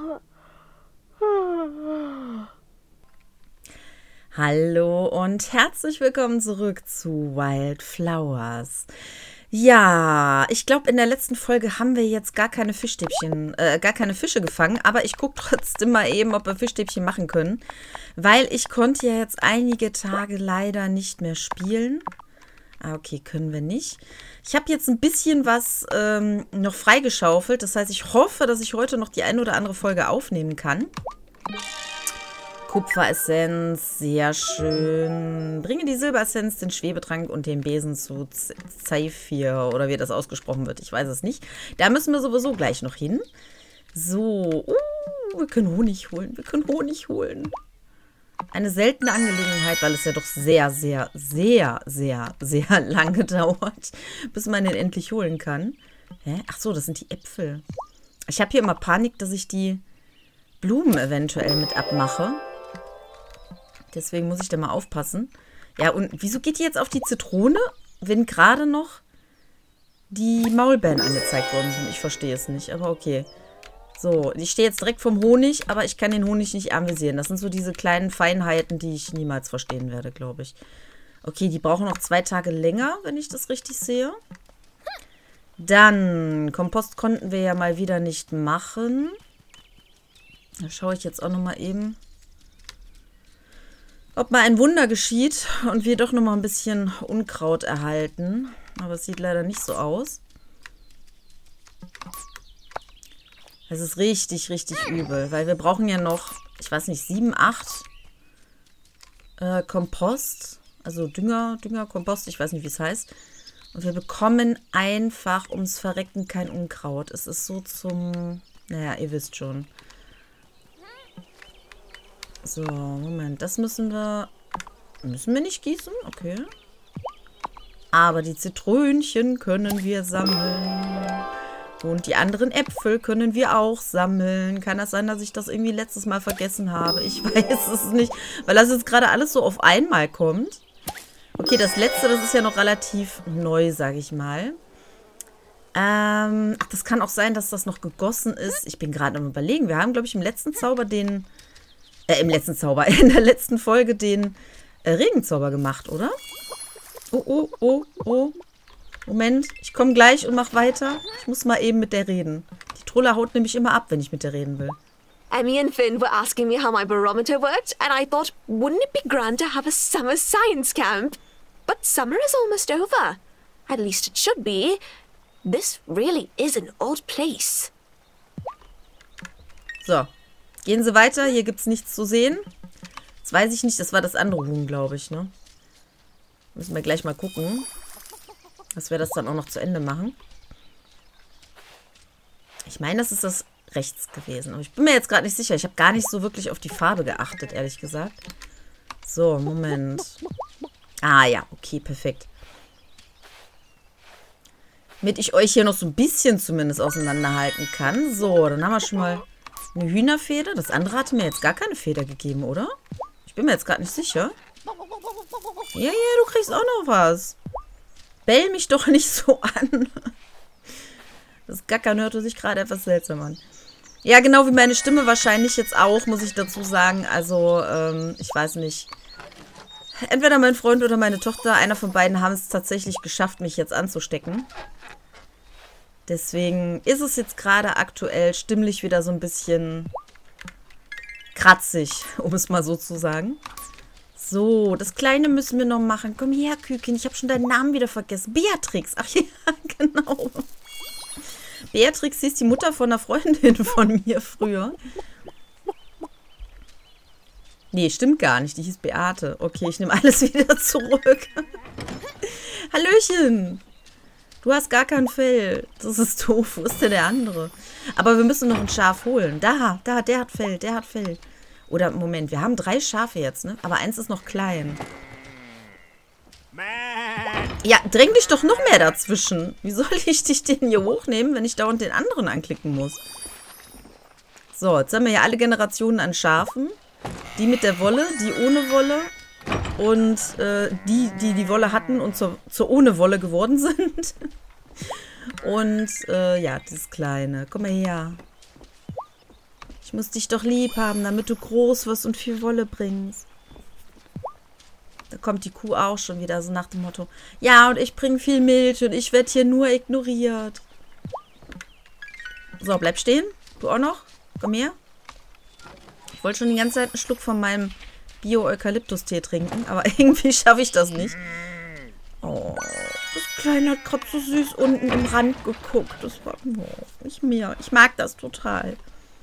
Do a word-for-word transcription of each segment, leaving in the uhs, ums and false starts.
Hallo und herzlich willkommen zurück zu Wildflowers. Ja, ich glaube, in der letzten Folge haben wir jetzt gar keine Fischstäbchen, äh, gar keine Fische gefangen, aber ich gucke trotzdem mal eben, ob wir Fischstäbchen machen können, weil ich konnte ja jetzt einige Tage leider nicht mehr spielen. Ah, okay, können wir nicht. Ich habe jetzt ein bisschen was ähm, noch freigeschaufelt, das heißt, ich hoffe, dass ich heute noch die eine oder andere Folge aufnehmen kann. Kupferessenz, sehr schön. Bringe die Silberessenz, den Schwebetrank und den Besen zu Zephyr, oder wie das ausgesprochen wird, ich weiß es nicht. Da müssen wir sowieso gleich noch hin. So, uh, wir können Honig holen, wir können Honig holen. Eine seltene Angelegenheit, weil es ja doch sehr, sehr, sehr, sehr, sehr lange dauert, bis man den endlich holen kann. Hä? Ach so, das sind die Äpfel. Ich habe hier immer Panik, dass ich die Blumen eventuell mit abmache. Deswegen muss ich da mal aufpassen. Ja, und wieso geht die jetzt auf die Zitrone, wenn gerade noch die Maulbeeren angezeigt worden sind? Ich verstehe es nicht, aber okay. So, ich stehe jetzt direkt vom Honig, aber ich kann den Honig nicht anvisieren. Das sind so diese kleinen Feinheiten, die ich niemals verstehen werde, glaube ich. Okay, die brauchen noch zwei Tage länger, wenn ich das richtig sehe. Dann, Kompost konnten wir ja mal wieder nicht machen. Da schaue ich jetzt auch nochmal eben, ob mal ein Wunder geschieht und wir doch nochmal ein bisschen Unkraut erhalten. Aber es sieht leider nicht so aus. Es ist richtig, richtig übel, weil wir brauchen ja noch, ich weiß nicht, sieben, acht äh, Kompost. Also Dünger, Dünger, Kompost, ich weiß nicht, wie es heißt. Und wir bekommen einfach ums Verrecken kein Unkraut. Es ist so zum, naja, ihr wisst schon. So, Moment, das müssen wir... Müssen wir nicht gießen? Okay. Aber die Zitrönchen können wir sammeln. Und die anderen Äpfel können wir auch sammeln. Kann das sein, dass ich das irgendwie letztes Mal vergessen habe? Ich weiß es nicht, weil das jetzt gerade alles so auf einmal kommt. Okay, das letzte, das ist ja noch relativ neu, sage ich mal. Ähm, ach, das kann auch sein, dass das noch gegossen ist. Ich bin gerade am Überlegen. Wir haben, glaube ich, im letzten Zauber den... Äh, im letzten Zauber, in der letzten Folge den äh, Regenzauber gemacht, oder? Oh, oh, oh, oh. Moment, ich komme gleich und mach weiter. Ich muss mal eben mit der reden. Die Trolle haut nämlich immer ab, wenn ich mit der reden will. Emmy and Finn were asking me how my barometer worked, and I thought, wouldn't it be grand to have a summer science camp? But summer is almost over. At least it should be. This really is an odd place. So. Gehen Sie weiter, hier gibt es nichts zu sehen. Das weiß ich nicht, das war das andere Huhn, glaube ich, ne? Müssen wir gleich mal gucken, dass wir das dann auch noch zu Ende machen. Ich meine, das ist das rechts gewesen, aber ich bin mir jetzt gerade nicht sicher. Ich habe gar nicht so wirklich auf die Farbe geachtet, ehrlich gesagt. So, Moment. Ah ja, okay, perfekt. Damit ich euch hier noch so ein bisschen zumindest auseinanderhalten kann. So, dann haben wir schon mal... eine Hühnerfeder? Das andere hatte mir jetzt gar keine Feder gegeben, oder? Ich bin mir jetzt gerade nicht sicher. Ja, ja, du kriegst auch noch was. Bell mich doch nicht so an. Das Gackern hörte sich gerade etwas seltsam an. Ja, genau wie meine Stimme wahrscheinlich jetzt auch, muss ich dazu sagen. Also, ähm, ich weiß nicht. Entweder mein Freund oder meine Tochter, einer von beiden haben es tatsächlich geschafft, mich jetzt anzustecken. Deswegen ist es jetzt gerade aktuell stimmlich wieder so ein bisschen kratzig, um es mal so zu sagen. So, das Kleine müssen wir noch machen. Komm her, Küken, ich habe schon deinen Namen wieder vergessen. Beatrix, ach ja, genau. Beatrix, sie ist die Mutter von einer Freundin von mir früher. Nee, stimmt gar nicht, die hieß Beate. Okay, ich nehme alles wieder zurück. Hallöchen. Du hast gar kein Fell. Das ist doof. Wo ist denn der andere? Aber wir müssen noch ein Schaf holen. Da, da, der hat Fell, der hat Fell. Oder, Moment, wir haben drei Schafe jetzt, ne? Aber eins ist noch klein. Ja, dräng dich doch noch mehr dazwischen. Wie soll ich dich denn hier hochnehmen, wenn ich dauernd den anderen anklicken muss? So, jetzt haben wir ja alle Generationen an Schafen. Die mit der Wolle, die ohne Wolle und äh, die, die die Wolle hatten und zur, zur ohne Wolle geworden sind. Und äh, ja, das Kleine. Komm mal her. Ich Ich muss dich doch lieb haben, damit du groß wirst und viel Wolle bringst. Da kommt die Kuh auch schon wieder, so nach dem Motto. Ja, und ich bringe viel Milch und ich werde hier nur ignoriert. So, bleib stehen. Du auch noch? Komm her. Ich wollte schon die ganze Zeit einen Schluck von meinem Bio-Eukalyptus-Tee trinken, aber irgendwie schaffe ich das nicht. Oh, das Kleine hat gerade so süß unten im Rand geguckt. Das war, oh, ich mir. Ich mag das total.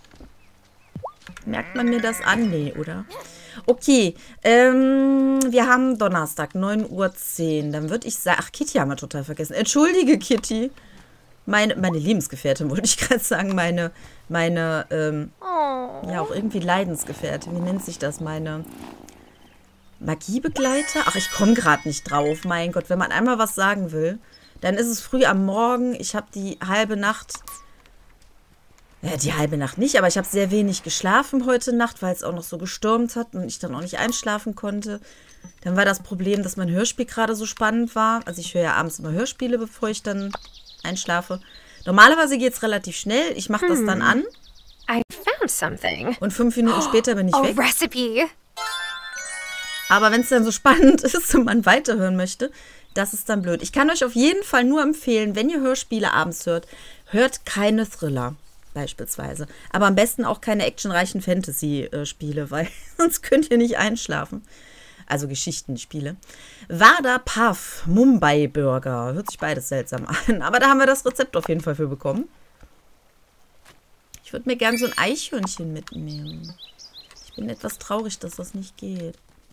Merkt man mir das an? Nee, oder? Okay, ähm, wir haben Donnerstag, neun Uhr zehn. Dann würde ich sagen, ach, Kitty haben wir total vergessen. Entschuldige, Kitty. Meine, meine Lebensgefährtin, wollte ich gerade sagen. Meine, meine, ähm, oh. ja, auch irgendwie Leidensgefährtin. Wie nennt sich das? Meine Magiebegleiter? Ach, ich komme gerade nicht drauf. Mein Gott, wenn man einmal was sagen will, dann ist es früh am Morgen. Ich habe die halbe Nacht... Ja, die halbe Nacht nicht, aber ich habe sehr wenig geschlafen heute Nacht, weil es auch noch so gestürmt hat und ich dann auch nicht einschlafen konnte. Dann war das Problem, dass mein Hörspiel gerade so spannend war. Also ich höre ja abends immer Hörspiele, bevor ich dann einschlafe. Normalerweise geht es relativ schnell. Ich mache das dann an. I found something. Und fünf Minuten später bin ich A weg. Recipe. Aber wenn es dann so spannend ist und man weiterhören möchte, das ist dann blöd. Ich kann euch auf jeden Fall nur empfehlen, wenn ihr Hörspiele abends hört, hört keine Thriller. Beispielsweise. Aber am besten auch keine actionreichen Fantasy-Spiele, weil sonst könnt ihr nicht einschlafen. Also Geschichtenspiele. Vada Pav, Mumbai Burger. Hört sich beides seltsam an. Aber da haben wir das Rezept auf jeden Fall für bekommen. Ich würde mir gern so ein Eichhörnchen mitnehmen. Ich bin etwas traurig, dass das nicht geht.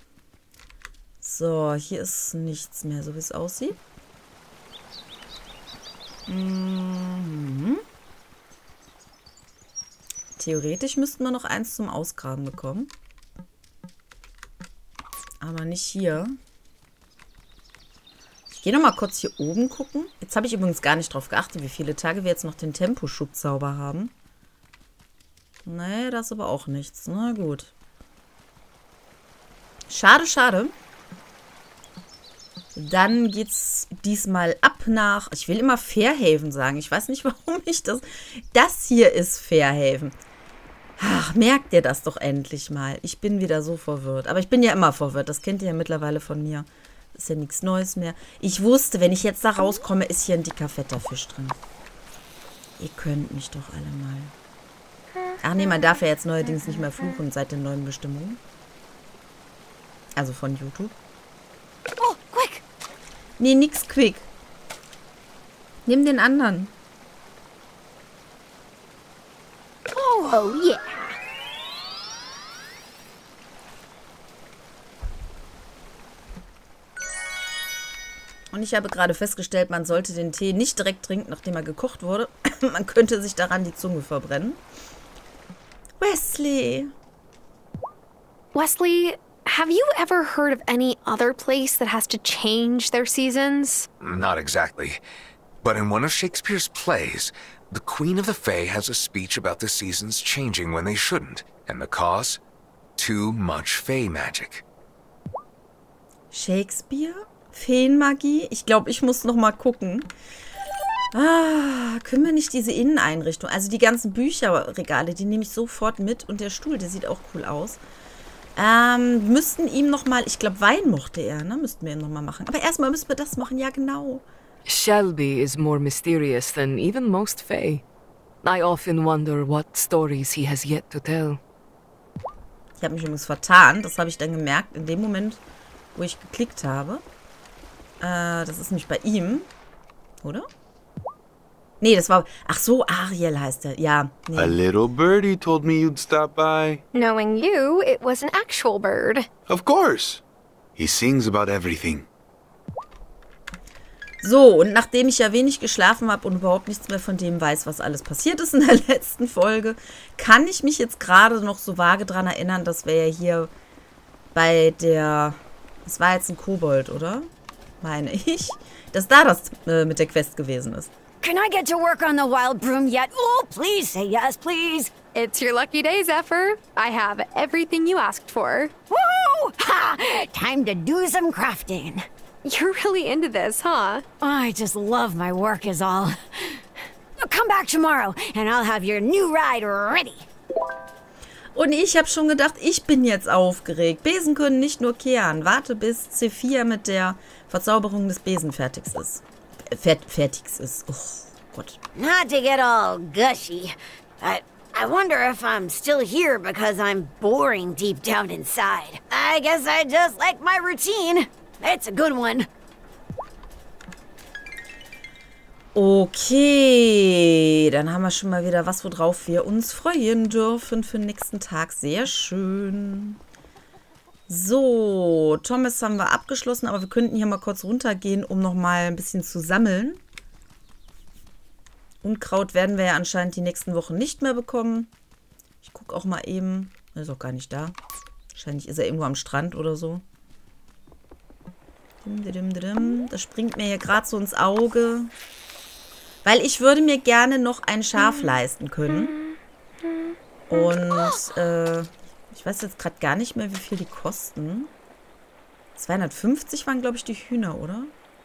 So, hier ist nichts mehr, so wie es aussieht. Mhm. Theoretisch müssten wir noch eins zum Ausgraben bekommen. Aber nicht hier. Ich gehe noch mal kurz hier oben gucken. Jetzt habe ich übrigens gar nicht drauf geachtet, wie viele Tage wir jetzt noch den Temposchubzauber haben. Nee, das ist aber auch nichts. Na gut. Schade, schade. Dann geht's diesmal ab nach... Ich will immer Fairhaven sagen. Ich weiß nicht, warum ich das... Das hier ist Fairhaven. Ach, merkt ihr das doch endlich mal. Ich bin wieder so verwirrt. Aber ich bin ja immer verwirrt. Das kennt ihr ja mittlerweile von mir. Das ist ja nichts Neues mehr. Ich wusste, wenn ich jetzt da rauskomme, ist hier ein dicker, fetter Fisch drin. Ihr könnt mich doch alle mal. Ach nee, man darf ja jetzt neuerdings nicht mehr fluchen seit den neuen Bestimmungen. Also von YouTube. Oh, quick! Nee, nix quick. Nimm den anderen. Oh, oh yeah. Und ich habe gerade festgestellt, man sollte den Tee nicht direkt trinken, nachdem er gekocht wurde. Man könnte sich daran die Zunge verbrennen. Wesley. Wesley, have you ever heard of any other place that has to change their seasons? Not exactly. But in one of Shakespeare's plays, the Queen of the Fae has a speech about the seasons changing when they shouldn't. And the cause? Too much Fae magic. Shakespeare? Feenmagie? Ich glaube, ich muss noch mal gucken. Ah, können wir nicht diese Inneneinrichtung, also die ganzen Bücherregale, die nehme ich sofort mit. Und der Stuhl, der sieht auch cool aus. Ähm, müssten ihm noch mal, ich glaube, Wein mochte er, ne? Müssten wir ihm noch mal machen. Aber erstmal müssen wir das machen, ja genau. Shelby is more mysterious than even most Fae. I often wonder what stories he has yet to tell. Ich habe mich übrigens vertan, das habe ich dann gemerkt in dem Moment, wo ich geklickt habe. Äh, das ist nämlich bei ihm, oder? Nee, das war... Ach so, Ariel heißt er. Ja, nee. A little birdie told me you'd stop by. Knowing you, it was an actual bird. Of course. He sings about everything. So, und nachdem ich ja wenig geschlafen habe und überhaupt nichts mehr von dem weiß, was alles passiert ist in der letzten Folge, kann ich mich jetzt gerade noch so vage dran erinnern, dass wir ja hier bei der... Das war jetzt ein Kobold, oder? Meine ich. Dass da das äh, mit der Quest gewesen ist. Can I get to work on the wild broom yet? Oh, please say yes, please. It's your lucky day, Zephyr. I have everything you asked for. Woo! Ha! Time to do some crafting. You're really into this, huh? I just love my work is all. Come back tomorrow, and I'll have your new ride ready. Und ich habe schon gedacht, ich bin jetzt aufgeregt. Besen können nicht nur kehren. Warte, bis C vier mit der Verzauberung des Besen fertig ist. Äh, fert fertig ist. Oh Gott. Not to get all gushy, but I wonder if I'm still here because I'm boring deep down inside. I guess I just like my routine. It's a good one. Okay, dann haben wir schon mal wieder was, worauf wir uns freuen dürfen für den nächsten Tag. Sehr schön. So, Thomas haben wir abgeschlossen, aber wir könnten hier mal kurz runtergehen, um nochmal ein bisschen zu sammeln. Unkraut werden wir ja anscheinend die nächsten Wochen nicht mehr bekommen. Ich gucke auch mal eben. Er ist auch gar nicht da. Wahrscheinlich ist er irgendwo am Strand oder so. Das springt mir hier gerade so ins Auge. Weil ich würde mir gerne noch ein Schaf leisten können. Und äh, ich weiß jetzt gerade gar nicht mehr, wie viel die kosten. zweihundertfünfzig waren, glaube ich, die Hühner, oder?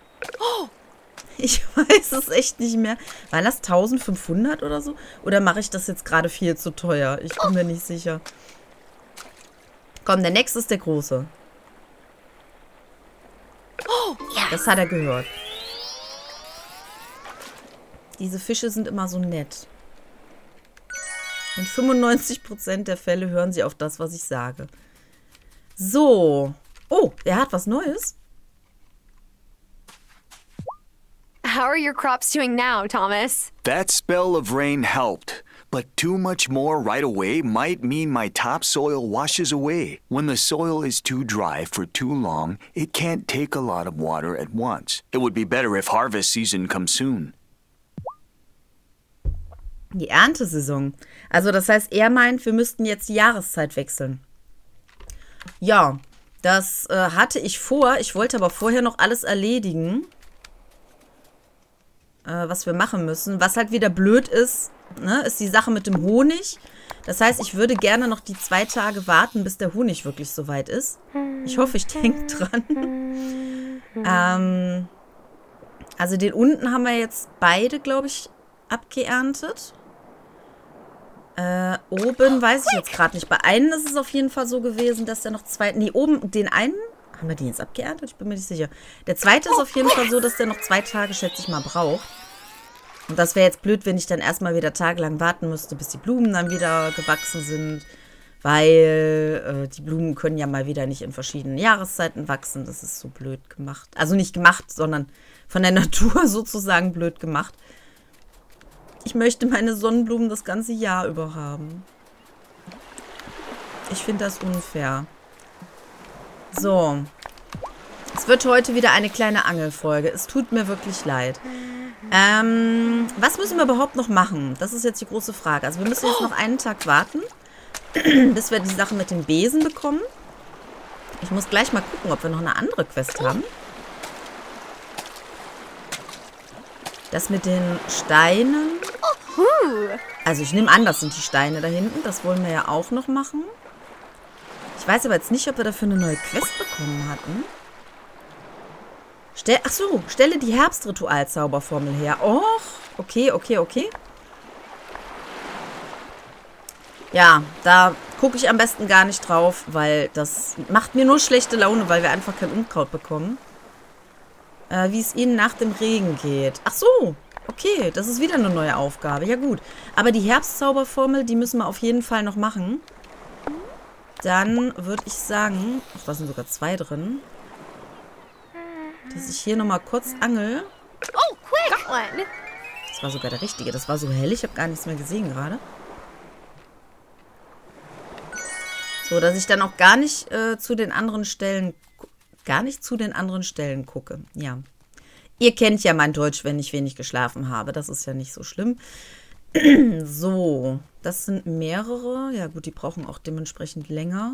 Ich weiß es echt nicht mehr. Waren das eintausendfünfhundert oder so? Oder mache ich das jetzt gerade viel zu teuer? Ich bin mir nicht sicher. Komm, der nächste ist der große. Das hat er gehört. Diese Fische sind immer so nett. In fünfundneunzig Prozent der Fälle hören sie auf das, was ich sage. So. Oh, er hat was Neues. How are your crops doing now, Thomas? That spell of rain helped, but too much more right away might mean my topsoil washes away. When the soil is too dry for too long, it can't take a lot of water at once. It would be better if harvest season comes soon. Die Erntesaison. Also das heißt, er meint, wir müssten jetzt die Jahreszeit wechseln. Ja, das äh, hatte ich vor. Ich wollte aber vorher noch alles erledigen, äh, was wir machen müssen. Was halt wieder blöd ist, ne, ist die Sache mit dem Honig. Das heißt, ich würde gerne noch die zwei Tage warten, bis der Honig wirklich soweit ist. Ich hoffe, ich denke dran. ähm, also den unten haben wir jetzt beide, glaube ich, abgeerntet. Äh, oben weiß ich jetzt gerade nicht. Bei einem ist es auf jeden Fall so gewesen, dass der noch zwei... Nee, oben den einen... Haben wir den jetzt abgeerntet? Ich bin mir nicht sicher. Der zweite ist auf jeden Fall so, dass der noch zwei Tage, schätze ich mal, braucht. Und das wäre jetzt blöd, wenn ich dann erstmal wieder tagelang warten müsste, bis die Blumen dann wieder gewachsen sind. Weil äh, die Blumen können ja mal wieder nicht in verschiedenen Jahreszeiten wachsen. Das ist so blöd gemacht. Also nicht gemacht, sondern von der Natur sozusagen blöd gemacht. Ich möchte meine Sonnenblumen das ganze Jahr über haben. Ich finde das unfair. So. Es wird heute wieder eine kleine Angelfolge. Es tut mir wirklich leid. Ähm, was müssen wir überhaupt noch machen? Das ist jetzt die große Frage. Also wir müssen jetzt noch einen Tag warten, bis wir die Sache mit dem Besen bekommen. Ich muss gleich mal gucken, ob wir noch eine andere Quest haben. Das mit den Steinen. Also ich nehme an, das sind die Steine da hinten. Das wollen wir ja auch noch machen. Ich weiß aber jetzt nicht, ob wir dafür eine neue Quest bekommen hatten. Stell, ach so, stelle die Herbstritualzauberformel her. Och, okay, okay, okay. Ja, da gucke ich am besten gar nicht drauf, weil das macht mir nur schlechte Laune, weil wir einfach kein Unkraut bekommen. Äh, wie es ihnen nach dem Regen geht. Ach so, okay, das ist wieder eine neue Aufgabe. Ja gut, aber die Herbstzauberformel, die müssen wir auf jeden Fall noch machen. Dann würde ich sagen, ach, da sind sogar zwei drin, dass ich hier nochmal kurz angel. Oh, quick! Got one. Das war sogar der richtige. Das war so hell, ich habe gar nichts mehr gesehen gerade. So, dass ich dann auch gar nicht äh, zu den anderen Stellen, gar nicht zu den anderen Stellen gucke. Ja. Ihr kennt ja mein Deutsch, wenn ich wenig geschlafen habe. Das ist ja nicht so schlimm. So, das sind mehrere. Ja gut, die brauchen auch dementsprechend länger.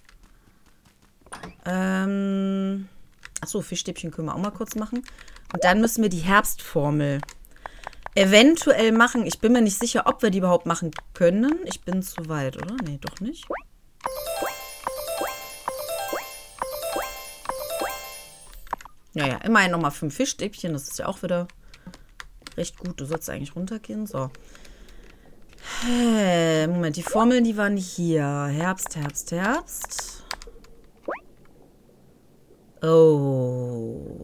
Ähm, achso, Fischstäbchen können wir auch mal kurz machen. Und dann müssen wir die Herbstformel eventuell machen. Ich bin mir nicht sicher, ob wir die überhaupt machen können. Ich bin zu weit, oder? Nee, doch nicht. Naja, immerhin nochmal fünf Fischstäbchen. Das ist ja auch wieder recht gut. Du sollst eigentlich runtergehen. So. Hey, Moment, die Formeln, die waren hier. Herbst, Herbst, Herbst. Oh.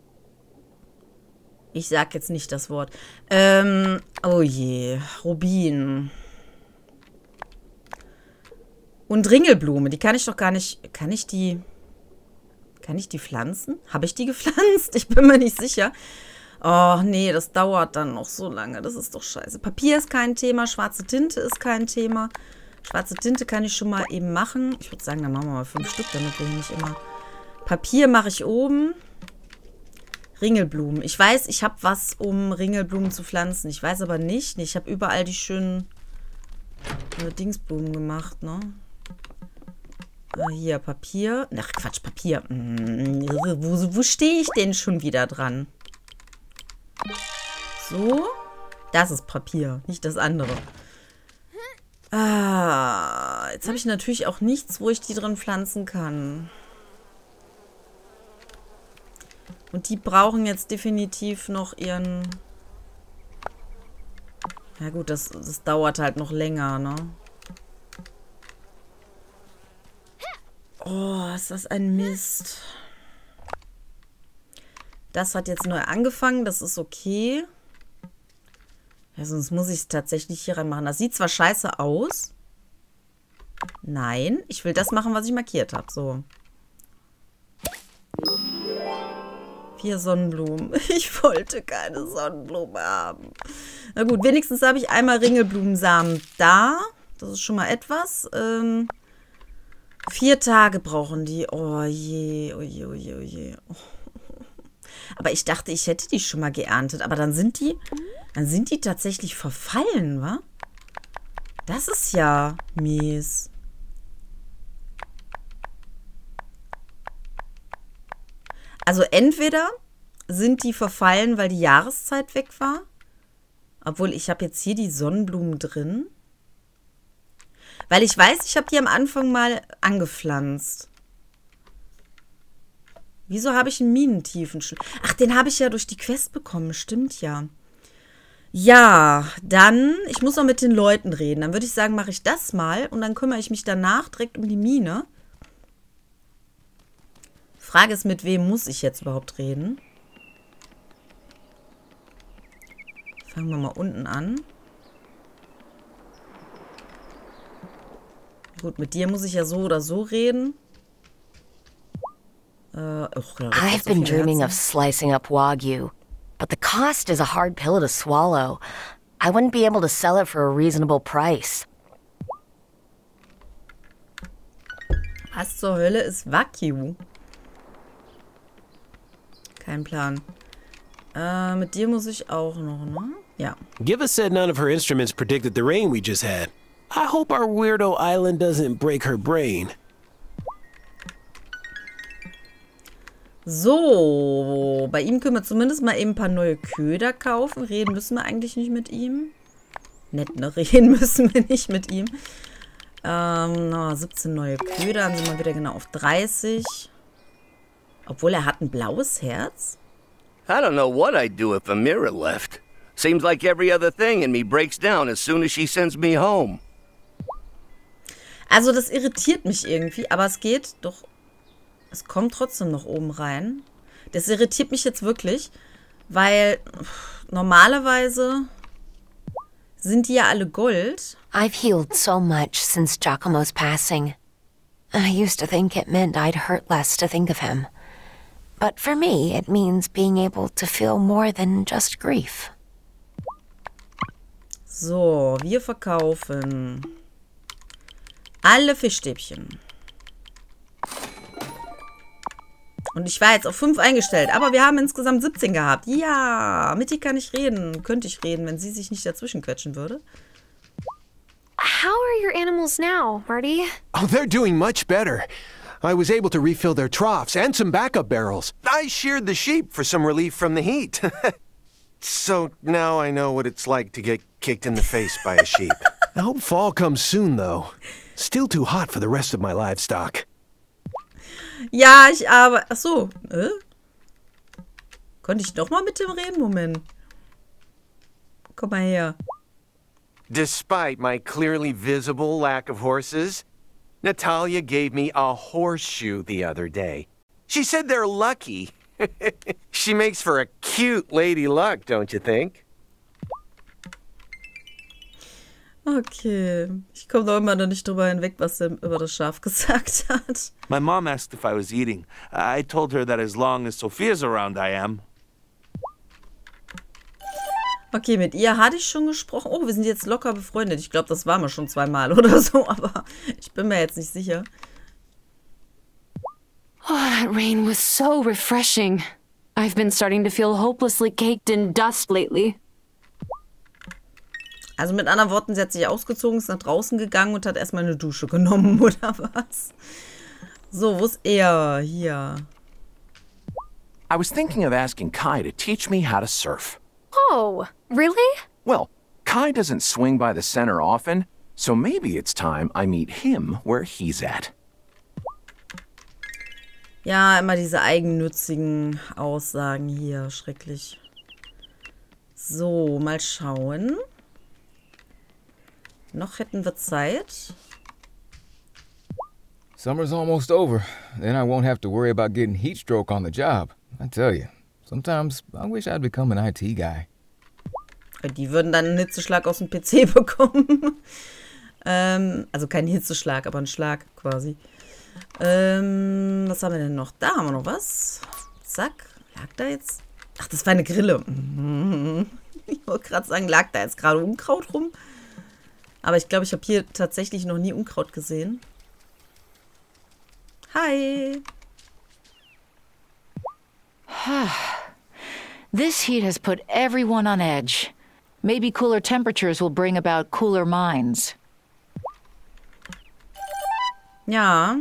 Ich sag jetzt nicht das Wort. Ähm, oh je. Rubin. Und Ringelblume, die kann ich doch gar nicht... Kann ich die... Kann ich die pflanzen? Habe ich die gepflanzt? Ich bin mir nicht sicher. Oh, nee, das dauert dann noch so lange. Das ist doch scheiße. Papier ist kein Thema. Schwarze Tinte ist kein Thema. Schwarze Tinte kann ich schon mal eben machen. Ich würde sagen, dann machen wir mal fünf Stück, damit wir hier nicht immer... Papier mache ich oben. Ringelblumen. Ich weiß, ich habe was, um Ringelblumen zu pflanzen. Ich weiß aber nicht. Ich habe überall die schönen äh, Dingsblumen gemacht, ne? Äh, hier, Papier. Ach, Quatsch, Papier. Hm, wo wo stehe ich denn schon wieder dran? So. Das ist Papier, nicht das andere. Ah, jetzt habe ich natürlich auch nichts, wo ich die drin pflanzen kann. Und die brauchen jetzt definitiv noch ihren... Ja gut, das, das dauert halt noch länger, ne? Oh, ist das ein Mist. Das hat jetzt neu angefangen, das ist okay. Ja, sonst muss ich es tatsächlich hier reinmachen. Das sieht zwar scheiße aus. Nein, ich will das machen, was ich markiert habe. So. Vier Sonnenblumen. Ich wollte keine Sonnenblume haben. Na gut, wenigstens habe ich einmal Ringelblumensamen da. Das ist schon mal etwas. Ähm, vier Tage brauchen die. Oh je, oh je, oh je, oh je. Oh. Aber ich dachte, ich hätte die schon mal geerntet. Aber dann sind die, dann sind die tatsächlich verfallen, wa? Das ist ja mies. Also entweder sind die verfallen, weil die Jahreszeit weg war. Obwohl, ich habe jetzt hier die Sonnenblumen drin. Weil ich weiß, ich habe die am Anfang mal angepflanzt. Wieso habe ich einen Minentiefen? Ach, den habe ich ja durch die Quest bekommen. Stimmt ja. Ja, dann, ich muss noch mit den Leuten reden. Dann würde ich sagen, mache ich das mal. Und dann kümmere ich mich danach direkt um die Mine. Frage ist, mit wem muss ich jetzt überhaupt reden? Fangen wir mal unten an. Gut, mit dir muss ich ja so oder so reden. Äh, oh, I've been dreaming of slicing up Wagyu, but the cost is a hard pill to swallow. I wouldn't be able to sell it for a reasonable price. Was zur Hölle ist Wagyu? Kein Plan. Äh, mit dir muss ich auch noch, ne? Ja. Giva said none of her instruments predicted the rain we just had. I hope our weirdo island doesn't break her brain. So, bei ihm können wir zumindest mal eben ein paar neue Köder kaufen. Reden müssen wir eigentlich nicht mit ihm. Nett, ne? Reden müssen wir nicht mit ihm. Ähm, na, siebzehn neue Köder, dann sind wir wieder genau auf dreißig. Obwohl, er hat ein blaues Herz. I don't know what I'd do if Amira left. Seems like every other thing in me breaks down as soon as she sends me home. Also das irritiert mich irgendwie, aber es geht doch... Es kommt trotzdem noch oben rein. Das irritiert mich jetzt wirklich, weil pff, normalerweise sind die ja alle Gold. I've healed so much since Giacomo's passing. I used to think it meant I'd hurt less to think of him. But for me, it means being able to feel more than just grief. So, wir verkaufen alle Fischstäbchen. Und ich war jetzt auf fünf eingestellt, aber wir haben insgesamt siebzehn gehabt. Ja, mit die kann ich reden. Könnte ich reden, wenn sie sich nicht dazwischen quetschen würde. How are your animals now, Marty? Oh, they're doing much better. I was able to refill their troughs and some backup barrels. I sheared the sheep for some relief from the heat. So now I know what it's like to get kicked in the face by a sheep. I hope fall comes soon, though. Still too hot for the rest of my livestock. Ja, ich aber... Ach so. Äh? Konnte ich doch mal mit dem reden? Moment. Komm mal her. Despite my clearly visible lack of horses, Natalia gave me a horseshoe the other day. She said they're lucky. She makes for a cute Lady Luck, don't you think? Okay. Ich komme doch immer noch nicht drüber hinweg, was er über das Schaf gesagt hat. My mom asked if I was eating. I told her that as long as Sophia's around, I am. Okay, mit ihr hatte ich schon gesprochen. Oh, wir sind jetzt locker befreundet. Ich glaube, das waren wir schon zweimal oder so, aber ich bin mir jetzt nicht sicher. Oh, that rain was so refreshing. I've been starting to feel hopelessly caked in dust lately. Also mit anderen Worten, sie hat sich ausgezogen, ist nach draußen gegangen und hat erstmal eine Dusche genommen, oder was? So, wo ist er? Hier. I was thinking of asking Kai to teach me how to surf. Oh, really? Well, Kai doesn't swing by the center often, so maybe it's time I meet him where he's at. Ja, immer diese eigennützigen Aussagen hier. Schrecklich. So, mal schauen. Noch hätten wir Zeit. Summer's almost over. Then I won't have to worry about getting heat stroke on the job. I tell you, sometimes I wish I'd become an I T guy. Die würden dann einen Hitzeschlag aus dem P C bekommen. ähm, also kein Hitzeschlag, aber einen Schlag quasi. Ähm, was haben wir denn noch? Da haben wir noch was. Zack. Lag da jetzt? Ach, das war eine Grille. Ich wollte gerade sagen, lag da jetzt gerade Unkraut rum? Aber ich glaube, ich habe hier tatsächlich noch nie Unkraut gesehen. Hi. This heat has put everyone on edge. Maybe cooler temperatures will bring about cooler minds. Ja.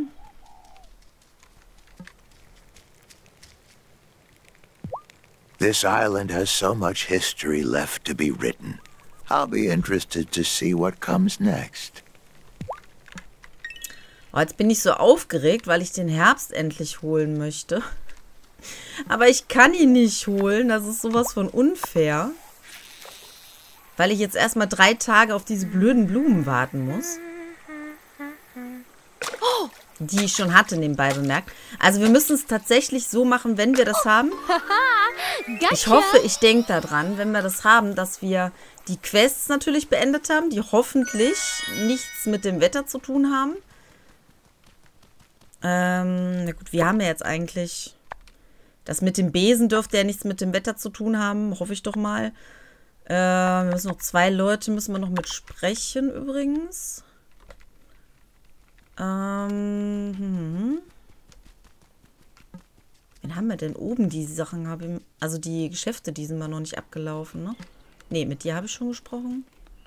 This island has so much history left to be written. I'll be interested to see what comes next. Oh, jetzt bin ich so aufgeregt, weil ich den Herbst endlich holen möchte. Aber ich kann ihn nicht holen. Das ist sowas von unfair. Weil ich jetzt erstmal drei Tage auf diese blöden Blumen warten muss. Die ich schon hatte, nebenbei bemerkt. Also wir müssen es tatsächlich so machen, wenn wir das haben. Ich hoffe, ich denke daran, wenn wir das haben, dass wir die Quests natürlich beendet haben, die hoffentlich nichts mit dem Wetter zu tun haben. Ähm, na gut, wir haben ja jetzt eigentlich... Das mit dem Besen dürfte ja nichts mit dem Wetter zu tun haben, hoffe ich doch mal. Äh, wir müssen noch zwei Leute, müssen wir noch mit sprechen übrigens. Ähm, hm. Wen haben wir denn oben? Die Sachen habe ich, also die Geschäfte, die sind wir noch nicht abgelaufen, ne? Ne, mit dir habe ich schon gesprochen.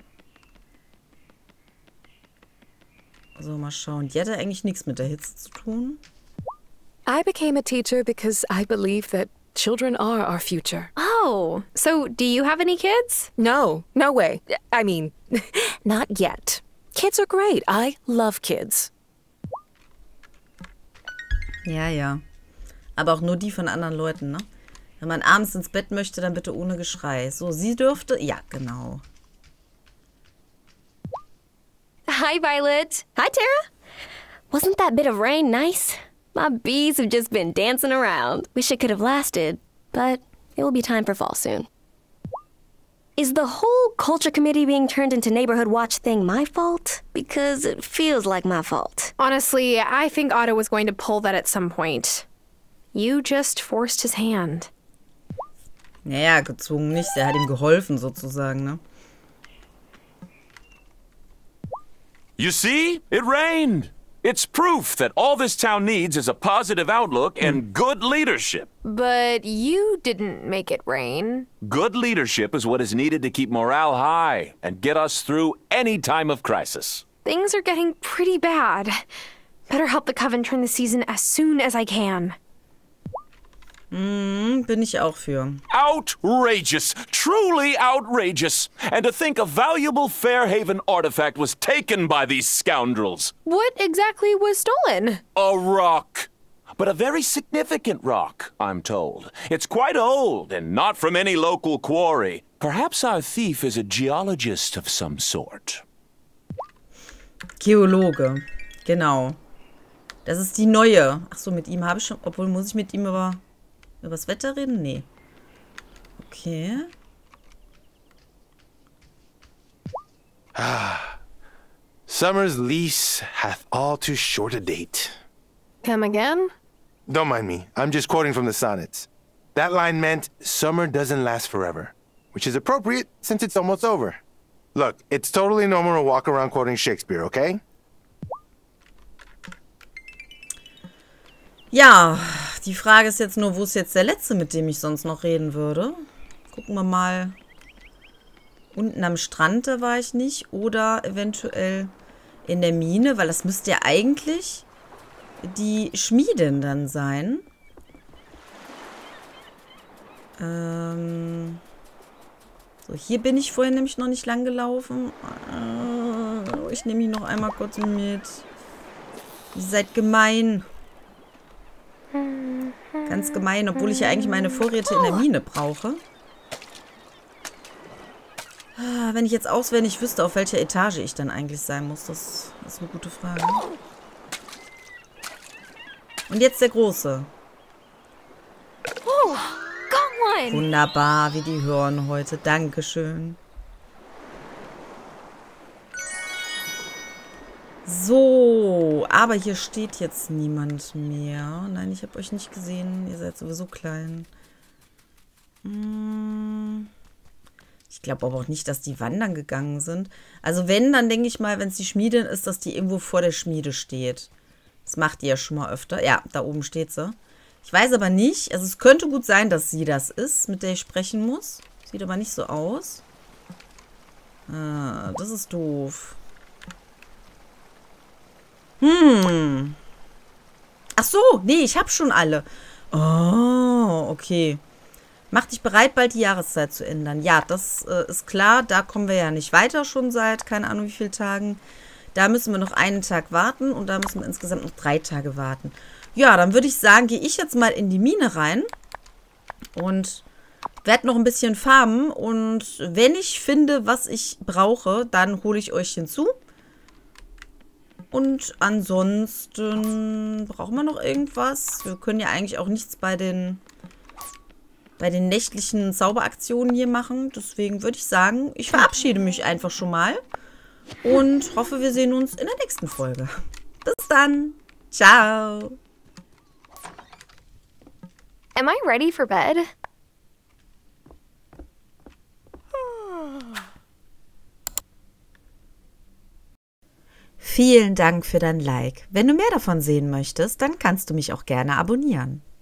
So, mal schauen. Die hatte eigentlich nichts mit der Hitze zu tun. I became a teacher because I believe that children are our future. Oh, so do you have any kids? No, no way. I mean, not yet. Kids are great. I love kids. Ja, ja. Aber auch nur die von anderen Leuten, ne? Wenn man abends ins Bett möchte, dann bitte ohne Geschrei. So, sie dürfte... Ja, genau. Hi, Violet. Hi, Tara. Wasn't that bit of rain nice? My bees have just been dancing around. Wish it could have lasted, but it will be time for fall soon. Is the whole culture committee being turned into neighborhood watch thing my fault? Because it feels like my fault. Honestly, I think Otto was going to pull that at some point. You just forced his hand. Naja, gezwungen nicht. Er hat ihm geholfen, sozusagen, ne? You see? It rained! It's proof that all this town needs is a positive outlook and good leadership. But you didn't make it rain. Good leadership is what is needed to keep morale high and get us through any time of crisis. Things are getting pretty bad. Better help the Coven turn the season as soon as I can. Mm, bin ich auch für. Outrageous! Truly outrageous! And to think a valuable Fairhaven artifact was taken by these scoundrels. What exactly was stolen? A rock. But a very significant rock, I'm told. It's quite old and not from any local quarry. Perhaps our thief is a geologist of some sort. Geologe. Genau. Das ist die neue. Ach so, mit ihm habe ich schon... Obwohl, muss ich mit ihm über, über das Wetter reden? Nee. Okay. Ah. Summer's lease hath all too short a date. Come again? Don't mind me. I'm just quoting from the sonnets. That line meant summer doesn't last forever, which is appropriate since it's almost over. Look, it's totally normal to walk around quoting Shakespeare, okay? Ja, die Frage ist jetzt nur, wo ist jetzt der Letzte, mit dem ich sonst noch reden würde? Gucken wir mal. Unten am Strand, da war ich nicht. Oder eventuell in der Mine, weil das müsste ja eigentlich die Schmiedin dann sein. Ähm so, hier bin ich vorhin nämlich noch nicht lang gelaufen. Äh, ich nehme ihn noch einmal kurz mit. Ihr seid gemein. Ganz gemein, obwohl ich ja eigentlich meine Vorräte in der Mine brauche. Wenn ich jetzt auswendig wüsste, auf welcher Etage ich dann eigentlich sein muss, das ist eine gute Frage. Und jetzt der Große. Oh, got one. Wunderbar, wie die hören heute. Dankeschön. So, aber hier steht jetzt niemand mehr. Nein, ich habe euch nicht gesehen. Ihr seid sowieso klein. Hm. Ich glaube aber auch nicht, dass die wandern gegangen sind. Also wenn, dann denke ich mal, wenn es die Schmiedin ist, dass die irgendwo vor der Schmiede steht. Das macht die ja schon mal öfter. Ja, da oben steht sie. Ich weiß aber nicht. Also es könnte gut sein, dass sie das ist, mit der ich sprechen muss. Sieht aber nicht so aus. Ah, das ist doof. Hm. Ach so, nee, ich habe schon alle. Oh, okay. Mach dich bereit, bald die Jahreszeit zu ändern. Ja, das äh, ist klar. Da kommen wir ja nicht weiter schon seit keine Ahnung wie vielen Tagen. Da müssen wir noch einen Tag warten und da müssen wir insgesamt noch drei Tage warten. Ja, dann würde ich sagen, gehe ich jetzt mal in die Mine rein und werde noch ein bisschen farmen. Und wenn ich finde, was ich brauche, dann hole ich euch hinzu. Und ansonsten brauchen wir noch irgendwas. Wir können ja eigentlich auch nichts bei den, bei den nächtlichen Zauberaktionen hier machen. Deswegen würde ich sagen, ich verabschiede mich einfach schon mal. Und hoffe, wir sehen uns in der nächsten Folge. Bis dann. Ciao. Am I ready for bed? Vielen Dank für dein Like. Wenn du mehr davon sehen möchtest, dann kannst du mich auch gerne abonnieren.